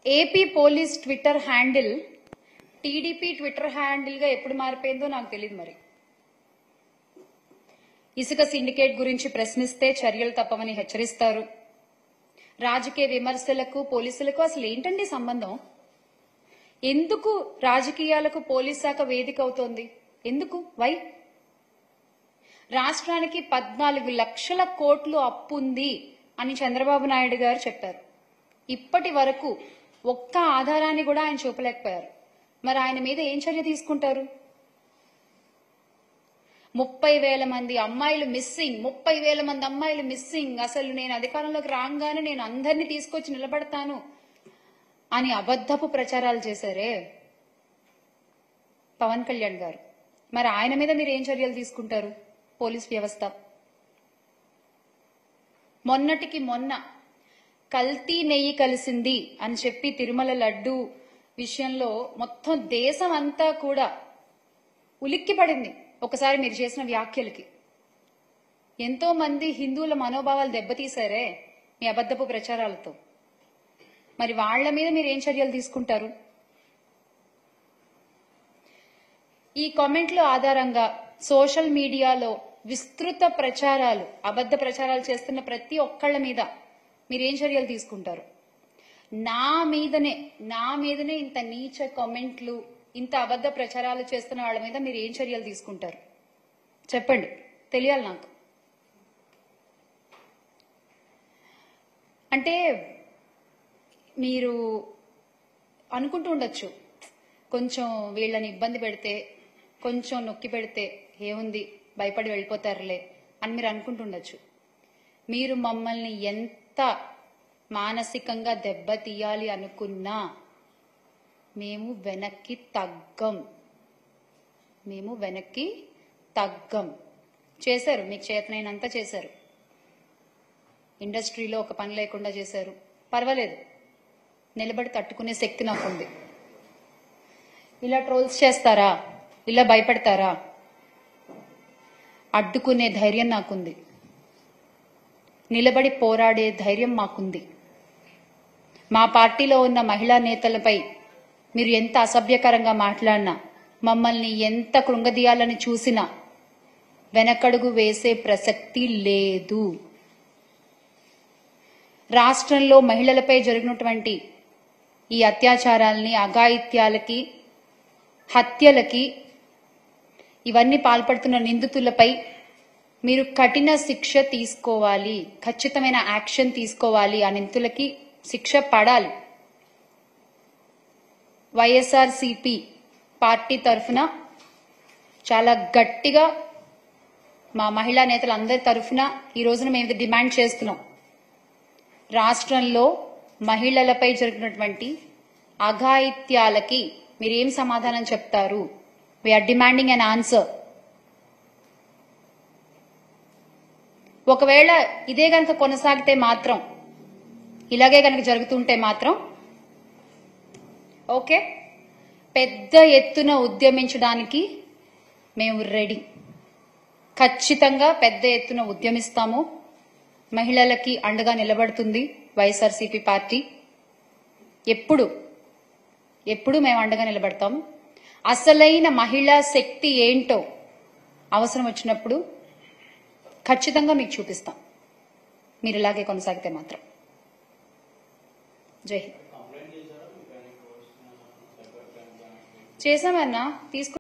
AP police Twitter handle TDP Twitter handle గా ఎప్పుడు మారిపోయిందో నాకు తెలియదు. మరి ఇసుక సిండికేట్ గురించి ప్రశ్నిస్తే చర్యలు తప్పవని హెచ్చరిస్తారు. రాజకీయ విమర్శలకు పోలీసులకు అసలు ఏంటండి సంబంధం? ఎందుకు రాజకీయాలకు పోలీస్ శాఖ వేదిక అవుతోంది? ఎందుకు? వై? రాష్ట్రానికి 14 లక్షల కోట్లు అప్పుంది అని చంద్రబాబు నాయుడు గారు చెప్పారు. ఇప్పటి వరకు ఒక్క ఆధారాన్ని కూడా ఆయన చూపలేకపోయారు. మరి ఆయన మీద ఏం చర్య తీసుకుంటారు? 30,000 మంది అమ్మాయిలు మిస్సింగ్, 30,000 మంది అమ్మాయిలు మిస్సింగ్. అసలు నేను అధికారంలోకి రాగానే నేను అందరినీ తీసుకొచ్చి నిలబడతాను అని అబద్ధపు ప్రచారాలు చేశారే పవన్ కళ్యాణ్ గారు. మరి ఆయన మీద మీరు ఏం చర్యలు తీసుకుంటారు? పోలీస్ వ్యవస్థ మొన్నటికి మొన్న కల్తీ నెయ్యి కలిసింది అని చెప్పి తిరుమల లడ్డు విషయంలో మొత్తం దేశం అంతా కూడా ఉలిక్కిపడింది ఒకసారి మీరు చేసిన వ్యాఖ్యలకి. ఎంతో మంది హిందువుల మనోభావాలు దెబ్బతీశారే మీ అబద్ధపు ప్రచారాలతో. మరి వాళ్ల మీద మీరు ఏం చర్యలు తీసుకుంటారు? ఈ కామెంట్ల ఆధారంగా సోషల్ మీడియాలో విస్తృత ప్రచారాలు, అబద్ధ ప్రచారాలు చేస్తున్న ప్రతి ఒక్కళ్ల మీద మీరేం చర్యలు తీసుకుంటారు? నా మీదనే ఇంత నీచ కామెంట్లు, ఇంత అబద్ధ ప్రచారాలు చేస్తున్న వాళ్ళ మీద మీరు ఏం చర్యలు తీసుకుంటారు? చెప్పండి, తెలియాలి నాకు. అంటే మీరు అనుకుంటూ ఉండొచ్చు, కొంచెం వీళ్ళని ఇబ్బంది పెడితే, కొంచెం నొక్కి పెడితే ఏముంది, భయపడి వెళ్ళిపోతారులే అని మీరు అనుకుంటుండొచ్చు. మీరు మమ్మల్ని ఎంత మానసికంగా దెబ్బతీయాలి అనుకున్నా మేము వెనక్కి తగ్గం. చేశారు, మీకు చేతనైనంత చేశారు. ఇండస్ట్రీలో ఒక పని లేకుండా చేశారు, పర్వాలేదు, నిలబడి తట్టుకునే శక్తి నాకుంది. ఇలా ట్రోల్స్ చేస్తారా, ఇలా భయపడతారా? అడ్డుకునే ధైర్యం నాకుంది, నిలబడి పోరాడే ధైర్యం మాకుంది. మా పార్టీలో ఉన్న మహిళా నేతలపై మీరు ఎంత అసభ్యకరంగా మాట్లాడినా, మమ్మల్ని ఎంత కృంగదీయాలని చూసినా వెనకడుగు వేసే ప్రసక్తి లేదు. రాష్ట్రంలో మహిళలపై జరిగినటువంటి ఈ అత్యాచారాల్ని, అఘాయిత్యాలకి, హత్యలకి, ఇవన్నీ పాల్పడుతున్న నిందితులపై మీరు కఠిన శిక్ష తీసుకోవాలి, ఖచ్చితమైన యాక్షన్ తీసుకోవాలి. ఆ నిందితులకి శిక్ష పడాలి. వైఎస్ఆర్సీపీ పార్టీ తరఫున చాలా గట్టిగా మా మహిళా నేతలందరి తరఫున ఈ రోజున మేము డిమాండ్ చేస్తున్నాం. రాష్ట్రంలో మహిళలపై జరిగినటువంటి అఘాయిత్యాలకి మీరేం సమాధానం చెప్తారు? We are demanding an answer. ఒకవేళ ఇదే గనక కొనసాగితే మాత్రం, ఇలాగే గనక జరుగుతుంటే మాత్రం ఓకే, పెద్ద ఎత్తున ఉద్యమించడానికి మేము రెడీ. ఖచ్చితంగా పెద్ద ఎత్తున ఉద్యమిస్తాము. మహిళలకి అండగా నిలబడుతుంది వైఎస్ఆర్సీపీ పార్టీ. ఎప్పుడు మేము అండగా నిలబడతాము. అసలైన మహిళా శక్తి ఏంటో అవసరం వచ్చినప్పుడు ఖచ్చితంగా మీకు చూపిస్తాం, మీరు ఇలాగే కొనసాగితే మాత్రం. జై హింద్. చేశామన్నా, తీసుకు